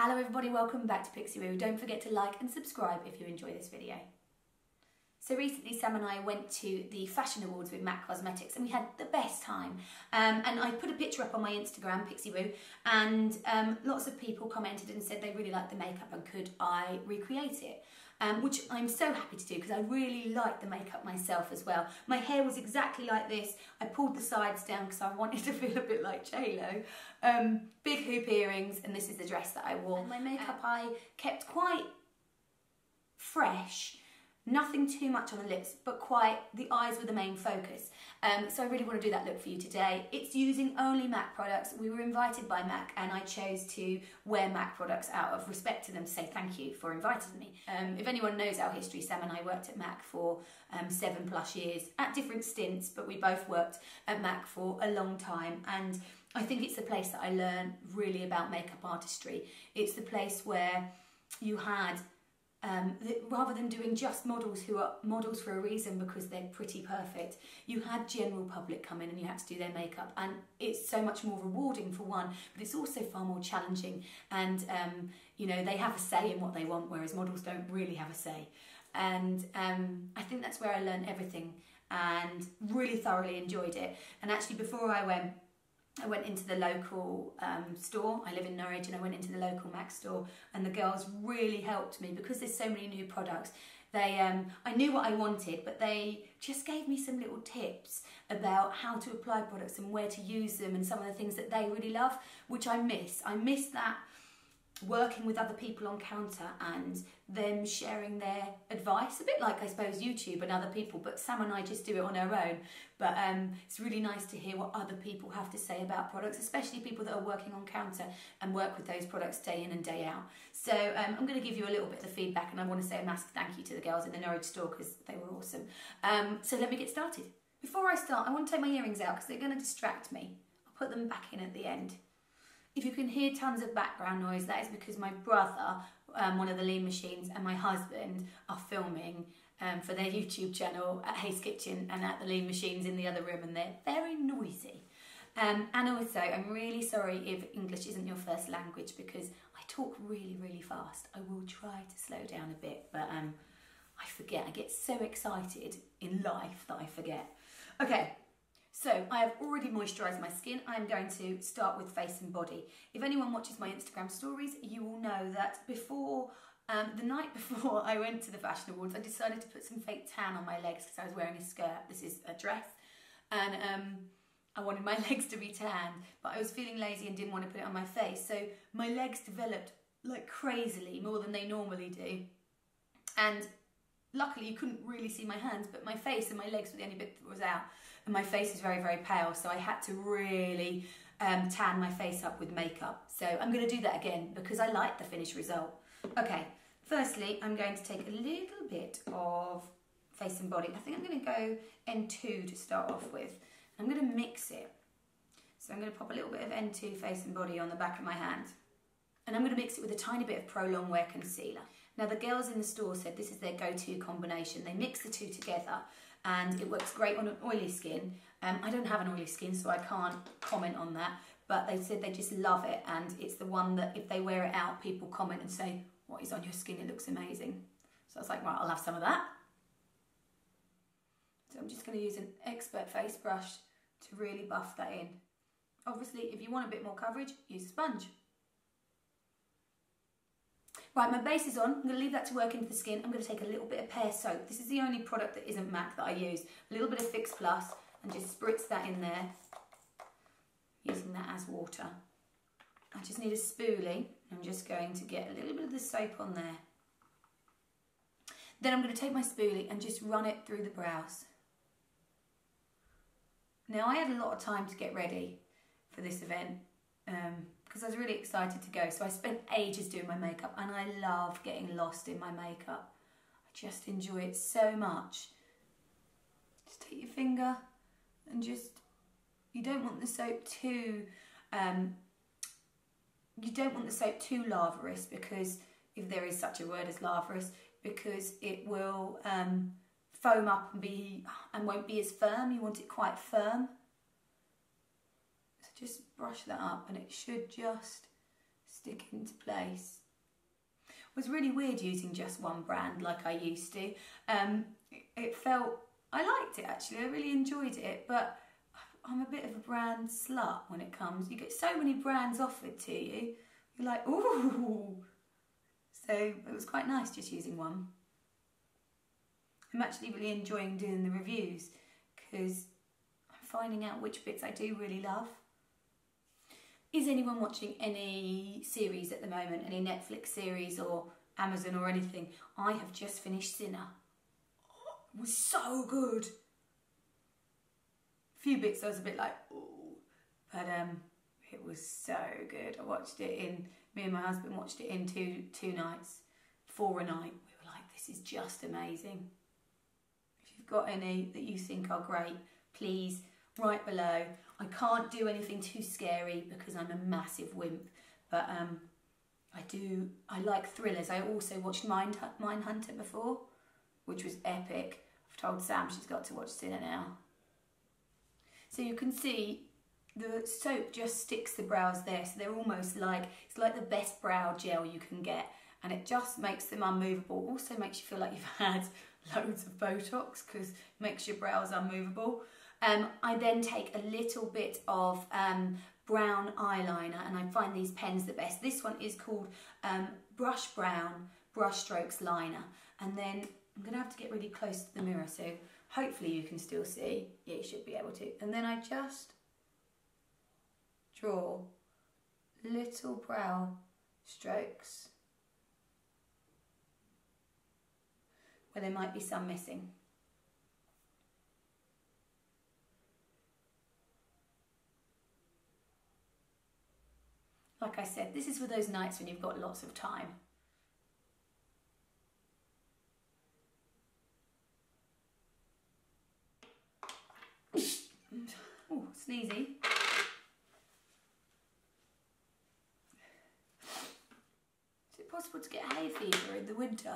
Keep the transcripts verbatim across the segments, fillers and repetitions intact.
Hello everybody, welcome back to Pixie Woo. Don't forget to like and subscribe if you enjoy this video. So recently Sam and I went to the Fashion Awards with MAC Cosmetics and we had the best time. Um, and I put a picture up on my Instagram, Pixie Woo, and um, lots of people commented and said they really liked the makeup and could I recreate it. Um, which I'm so happy to do because I really like the makeup myself as well. My hair was exactly like this. I pulled the sides down because I wanted to feel a bit like J Lo. Um, big hoop earrings, and this is the dress that I wore. And my makeup I kept quite fresh. Nothing too much on the lips, but quite, the eyes were the main focus. Um, so I really want to do that look for you today. It's using only MAC products. We were invited by MAC and I chose to wear MAC products out of respect to them to say thank you for inviting me. Um, if anyone knows our history, Sam and I worked at MAC for um, seven plus years at different stints, but we both worked at MAC for a long time. And I think it's the place that I learned really about makeup artistry. It's the place where you had Um, rather than doing just models who are models for a reason because they're pretty perfect, you had general public come in and you had to do their makeup, and it's so much more rewarding for one, but it's also far more challenging, and um, you know, they have a say in what they want, whereas models don't really have a say. And um, I think that's where I learned everything and really thoroughly enjoyed it. And actually before I went, I went into the local um, store. I live in Norwich, and I went into the local MAC store, and the girls really helped me because there's so many new products. They, um, I knew what I wanted, but they just gave me some little tips about how to apply products and where to use them and some of the things that they really love, which I miss. I miss that working with other people on counter and them sharing their advice, a bit like I suppose YouTube and other people, but Sam and I just do it on our own. But um, it's really nice to hear what other people have to say about products, especially people that are working on counter and work with those products day in and day out. So um, I'm going to give you a little bit of feedback, and I want to say a massive thank you to the girls in the Norwich store because they were awesome. Um, so let me get started. Before I start, I want to take my earrings out because they're going to distract me. I'll put them back in at the end. If you can hear tons of background noise, that is because my brother, um, one of the lean machines, and my husband are filming um, for their YouTube channel at Hayes Kitchen and at the lean machines in the other room, and they're very noisy. Um, and also, I'm really sorry if English isn't your first language because I talk really, really fast. I will try to slow down a bit, but um, I forget. I get so excited in life that I forget. Okay. So I have already moisturised my skin. I'm going to start with face and body. If anyone watches my Instagram stories, you will know that before, um, the night before I went to the Fashion Awards, I decided to put some fake tan on my legs because I was wearing a skirt. This is a dress. And um, I wanted my legs to be tanned, but I was feeling lazy and didn't want to put it on my face. So my legs developed like crazily, more than they normally do. And luckily you couldn't really see my hands, but my face and my legs were the only bit that was out. And my face is very, very pale, so I had to really um, tan my face up with makeup. So I'm going to do that again because I like the finished result. Okay, firstly, I'm going to take a little bit of face and body. I think I'm going to go N two to start off with. I'm going to mix it. So I'm going to pop a little bit of N two face and body on the back of my hand. And I'm going to mix it with a tiny bit of Pro Longwear Concealer. Now, the girls in the store said this is their go-to combination. They mix the two together and it works great on an oily skin. Um, I don't have an oily skin, so I can't comment on that, but they said they just love it, and it's the one that if they wear it out, people comment and say, what is on your skin? It looks amazing. So I was like, right, I'll have some of that. So I'm just going to use an expert face brush to really buff that in. Obviously, if you want a bit more coverage, use a sponge. Right, my base is on. I'm going to leave that to work into the skin. I'm going to take a little bit of pear soap. This is the only product that isn't MAC that I use. A little bit of Fix Plus and just spritz that in there, using that as water. I just need a spoolie. I'm just going to get a little bit of the soap on there. Then I'm going to take my spoolie and just run it through the brows. Now, I had a lot of time to get ready for this event. Um, because I was really excited to go, so I spent ages doing my makeup, and I love getting lost in my makeup. I just enjoy it so much. Just take your finger and just, you don't want the soap too, um, you don't want the soap too laverous, because if there is such a word as laverous, because it will um, foam up and be and won't be as firm. You want it quite firm. Just brush that up and it should just stick into place. It was really weird using just one brand like I used to. Um, it felt, I liked it actually, I really enjoyed it, but I'm a bit of a brand slut when it comes. You get so many brands offered to you, you're like, ooh. So it was quite nice just using one. I'm actually really enjoying doing the reviews because I'm finding out which bits I do really love. Is anyone watching any series at the moment, any Netflix series or Amazon or anything? I have just finished Sinner. Oh, it was so good. A few bits I was a bit like, oh, but um, it was so good. I watched it in, me and my husband watched it in two, two nights, four a night. We were like, this is just amazing. If you've got any that you think are great, please write below. I can't do anything too scary because I'm a massive wimp, but um, I do, I like thrillers. I also watched Mind, Mindhunter before, which was epic. I've told Sam she's got to watch Sinner now. So you can see the soap just sticks the brows there, so they're almost like, it's like the best brow gel you can get, and it just makes them unmovable. Also makes you feel like you've had loads of Botox because it makes your brows unmovable. Um, I then take a little bit of um, brown eyeliner, and I find these pens the best. This one is called um, Brush Brown Brush Strokes Liner, and then I'm going to have to get really close to the mirror, so hopefully you can still see. Yeah, you should be able to. And then I just draw little brow strokes where there might be some missing. Like I said, this is for those nights when you've got lots of time. Oh, sneezy. Is it possible to get hay fever in the winter?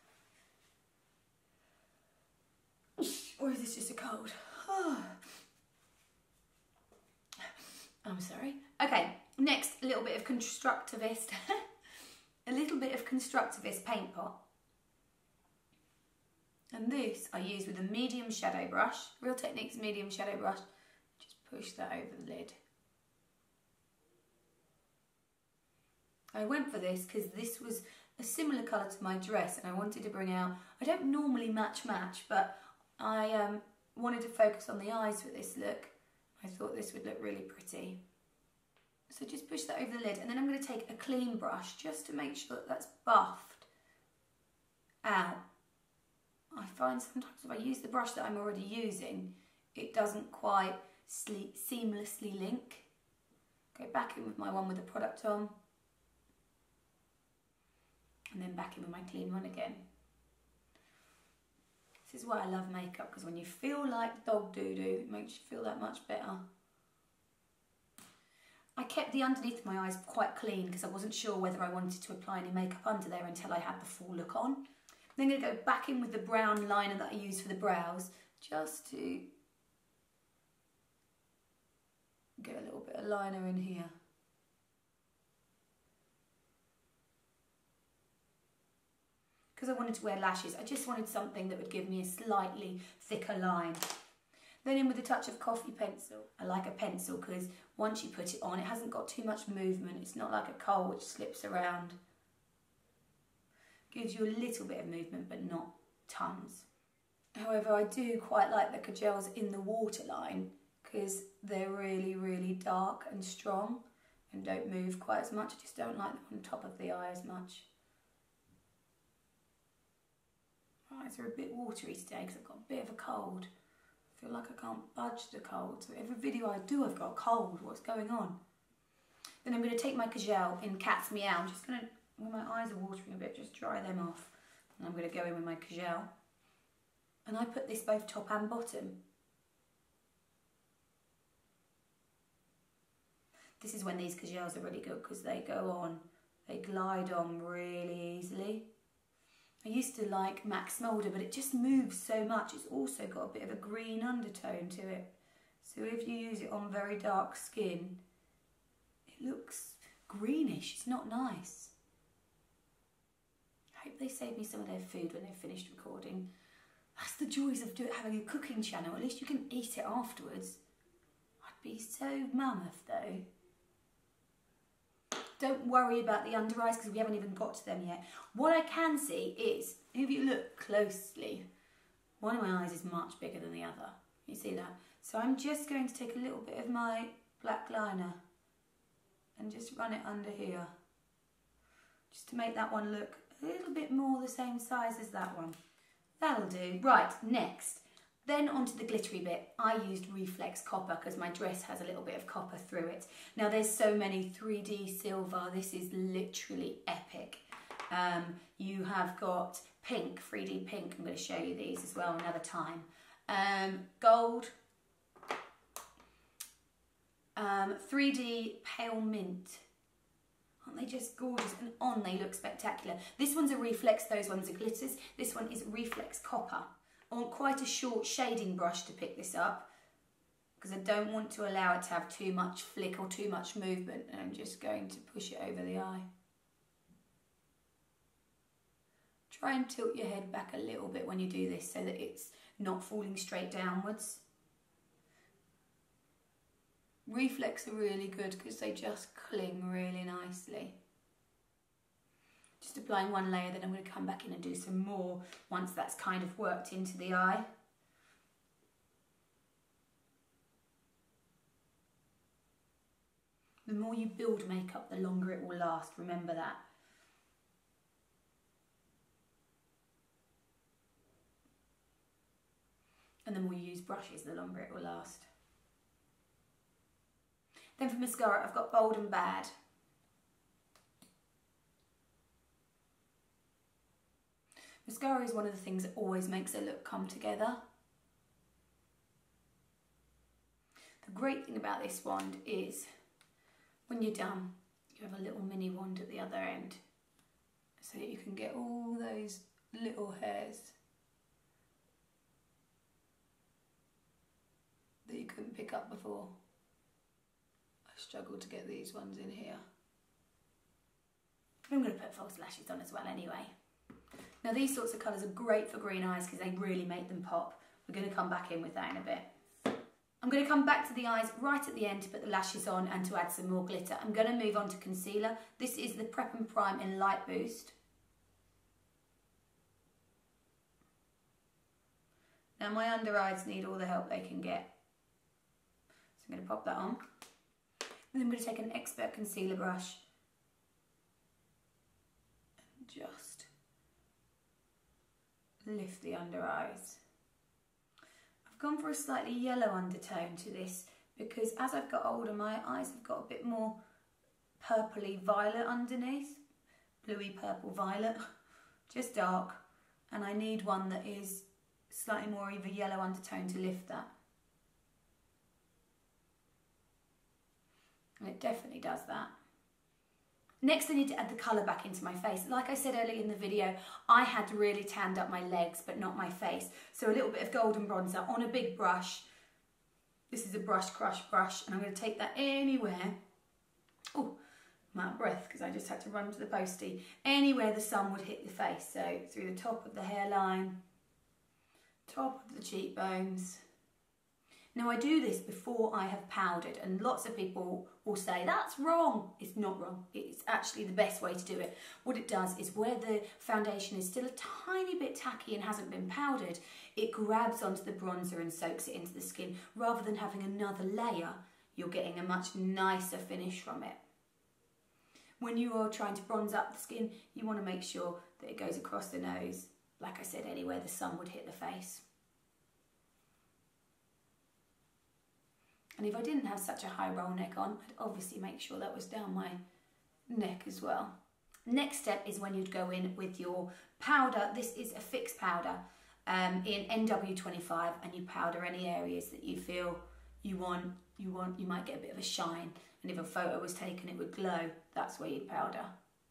Or is this just a cold? I'm sorry. Okay, next, a little bit of Constructivist. A little bit of Constructivist paint pot. And this I use with a medium shadow brush. Real Techniques medium shadow brush. Just push that over the lid. I went for this because this was a similar colour to my dress and I wanted to bring out, I don't normally match match, but I um, wanted to focus on the eyes for this look. I thought this would look really pretty. So just push that over the lid, and then I'm going to take a clean brush just to make sure that that's buffed out. I find sometimes if I use the brush that I'm already using, it doesn't quite seamlessly link. Go back in with my one with the product on, and then back in with my clean one again. This is why I love makeup, because when you feel like dog doo-doo, it makes you feel that much better. I kept the underneath of my eyes quite clean because I wasn't sure whether I wanted to apply any makeup under there until I had the full look on. Then I'm going to go back in with the brown liner that I used for the brows, just to get a little bit of liner in here. Because I wanted to wear lashes, I just wanted something that would give me a slightly thicker line. Then in with a touch of coffee pencil. I like a pencil because once you put it on, it hasn't got too much movement. It's not like a kohl which slips around. Gives you a little bit of movement, but not tons. However, I do quite like the Kajals in the waterline because they're really, really dark and strong and don't move quite as much. I just don't like them on top of the eye as much. My eyes are a bit watery today because I've got a bit of a cold. I feel like I can't budge the cold. So every video I do, I've got a cold. What's going on? Then I'm going to take my Kajal in Cat's Meow. I'm just going to, when my eyes are watering a bit, just dry them off. And I'm going to go in with my Kajal. And I put this both top and bottom. This is when these Kajals are really good because they go on, they glide on really easily. I used to like MAC Smolder, but it just moves so much. It's also got a bit of a green undertone to it. So if you use it on very dark skin, it looks greenish. It's not nice. I hope they save me some of their food when they've finished recording. That's the joys of do, having a cooking channel. At least you can eat it afterwards. I'd be so mammoth though. Don't worry about the under eyes because we haven't even got to them yet. What I can see is, if you look closely, one of my eyes is much bigger than the other. You see that? So I'm just going to take a little bit of my black liner and just run it under here. Just to make that one look a little bit more the same size as that one. That'll do. Right, next. Then onto the glittery bit. I used Reflex Copper because my dress has a little bit of copper through it. Now there's so many three D silver. This is literally epic. Um, you have got pink, three D pink. I'm going to show you these as well another time. Um, gold. Um, three D pale mint. Aren't they just gorgeous? And on they look spectacular. This one's a Reflex, those ones are glitters. This one is Reflex Copper. I want quite a short shading brush to pick this up because I don't want to allow it to have too much flick or too much movement, and I'm just going to push it over the eye. Try and tilt your head back a little bit when you do this so that it's not falling straight downwards. Reflex are really good because they just cling really nicely. Just applying one layer, then I'm going to come back in and do some more once that's kind of worked into the eye. The more you build makeup, the longer it will last, remember that. And the more you use brushes, the longer it will last. Then for mascara, I've got Bold and Bad. Mascara is one of the things that always makes a look come together. The great thing about this wand is when you're done, you have a little mini wand at the other end so that you can get all those little hairs that you couldn't pick up before. I struggled to get these ones in here. I'm going to put false lashes on as well anyway. Now these sorts of colours are great for green eyes because they really make them pop. We're going to come back in with that in a bit. I'm going to come back to the eyes right at the end to put the lashes on and to add some more glitter. I'm going to move on to concealer. This is the Prep and Prime in Light Boost. Now my under eyes need all the help they can get. So I'm going to pop that on. And then I'm going to take an Expert concealer brush and just lift the under eyes. I've gone for a slightly yellow undertone to this because as I've got older my eyes have got a bit more purpley violet underneath, bluey purple violet, just dark, and I need one that is slightly more of a yellow undertone to lift that. And it definitely does that. Next I need to add the colour back into my face. Like I said earlier in the video, I had really tanned up my legs but not my face. So a little bit of golden bronzer on a big brush. This is a Brush Crush brush and I'm going to take that anywhere. Oh, I'm out of breath because I just had to run to the postie. Anywhere the sun would hit the face. So through the top of the hairline, top of the cheekbones. Now I do this before I have powdered and lots of people will say that's wrong. It's not wrong. It's actually the best way to do it. What it does is where the foundation is still a tiny bit tacky and hasn't been powdered, it grabs onto the bronzer and soaks it into the skin. Rather than having another layer, you're getting a much nicer finish from it. When you are trying to bronze up the skin, you want to make sure that it goes across the nose. Like I said, anywhere the sun would hit the face. And if I didn't have such a high roll neck on, I'd obviously make sure that was down my neck as well. Next step is when you'd go in with your powder. This is a fix powder um, in N W twenty-five, and you powder any areas that you feel you want, you want, you might get a bit of a shine. And if a photo was taken, it would glow. That's where you'd powder.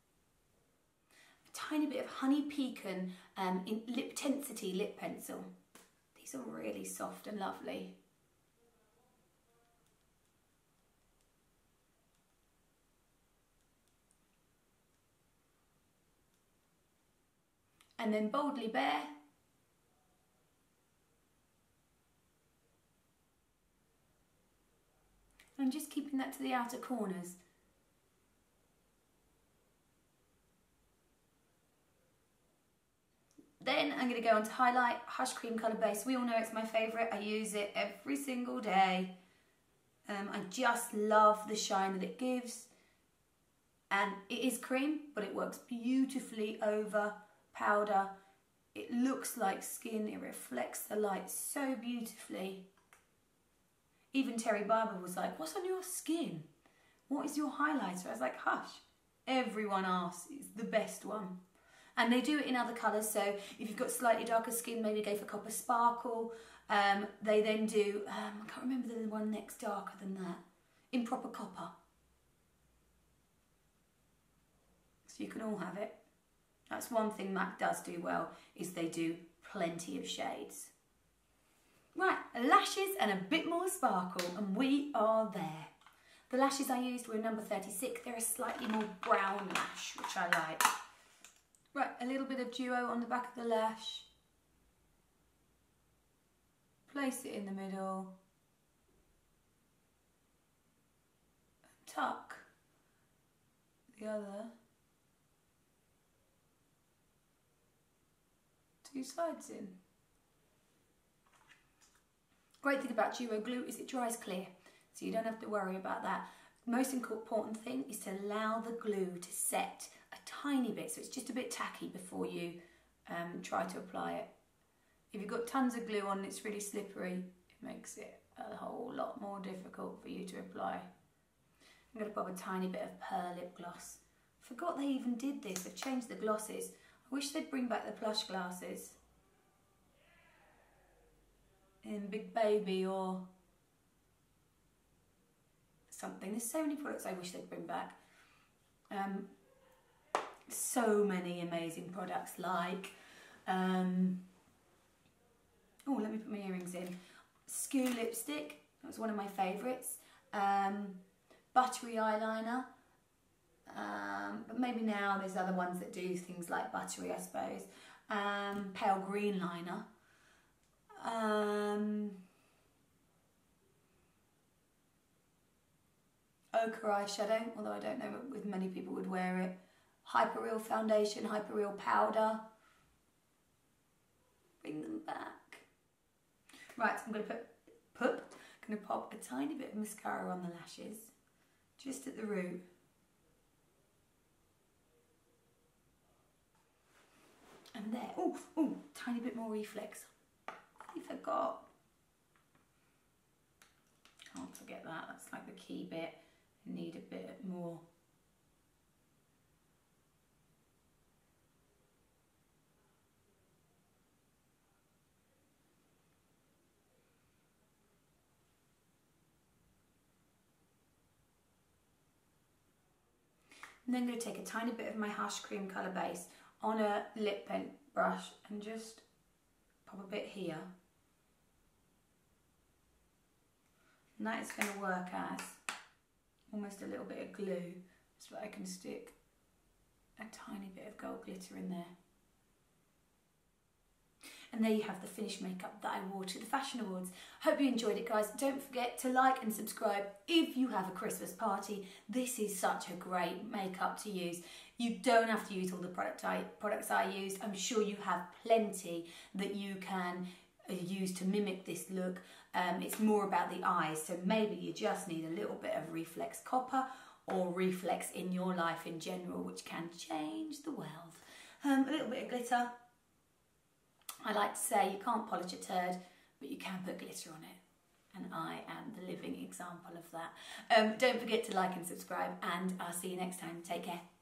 A tiny bit of Honey Pecan um, in Lip Tensity lip pencil. These are really soft and lovely. And then Boldly Bare. And just keeping that to the outer corners. Then I'm going to go on to highlight, Hush Cream Colour Base. We all know it's my favourite. I use it every single day. Um, I just love the shine that it gives. And it is cream, but it works beautifully over powder. It looks like skin. It reflects the light so beautifully. Even Terry Barber was like, what's on your skin? What is your highlighter? I was like, Hush. Everyone asks. It's the best one. And they do it in other colours, so if you've got slightly darker skin, maybe go for Copper Sparkle. Um, they then do, um, I can't remember the one next darker than that, Improper Copper. So you can all have it. That's one thing MAC does do well, is they do plenty of shades. Right, lashes and a bit more sparkle, and we are there. The lashes I used were number thirty-six. They're a slightly more brown lash, which I like. Right, a little bit of duo on the back of the lash. Place it in the middle. Tuck the other two sides in. Great thing about duo glue is it dries clear, so you don't have to worry about that. Most important thing is to allow the glue to set a tiny bit, so it's just a bit tacky before you um, try to apply it. If you've got tons of glue on and it's really slippery, it makes it a whole lot more difficult for you to apply. I'm going to pop a tiny bit of Pearl lip gloss. Forgot they even did this. They've changed the glosses. I wish they'd bring back the plush glasses in Big Baby or something. There's so many products I wish they'd bring back. Um, so many amazing products like, um, oh, let me put my earrings in. Skew lipstick, that was one of my favourites. Um, buttery eyeliner, um, but maybe now there's other ones that do things like buttery, I suppose. Um, pale green liner. Um, ochre eyeshadow, although I don't know if many people would wear it. Hyperreal foundation, Hyperreal powder. Bring them back. Right, so I'm going to put, put, going to pop a tiny bit of mascara on the lashes, just at the root. And there, oh, oh, tiny bit more reflex. I forgot. Can't forget that, that's like the key bit. I need a bit more. And then I'm going to take a tiny bit of my Hush Cream Colour Base on a lip pen brush and just pop a bit here. And that is going to work as almost a little bit of glue so that I can stick a tiny bit of gold glitter in there. And there you have the finished makeup that I wore to the Fashion Awards. Hope you enjoyed it, guys. Don't forget to like and subscribe if you have a Christmas party. This is such a great makeup to use. You don't have to use all the product I, products I used. I'm sure you have plenty that you can uh, use to mimic this look. Um, it's more about the eyes, so maybe you just need a little bit of Reflex Copper or Reflex in your life in general, which can change the world. Um, a little bit of glitter. I like to say you can't polish a turd, but you can put glitter on it. And I am the living example of that. Um, don't forget to like and subscribe, and I'll see you next time. Take care.